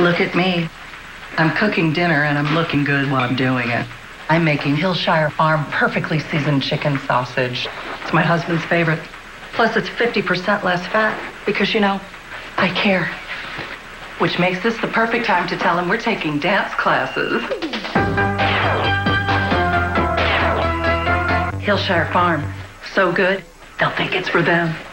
Look at me. I'm cooking dinner and I'm looking good while I'm doing it. I'm making Hillshire Farm perfectly seasoned chicken sausage. It's my husband's favorite. Plus it's 50% less fat because, you know, I care. Which makes this the perfect time to tell him we're taking dance classes. Hillshire Farm. So good, they'll think it's for them.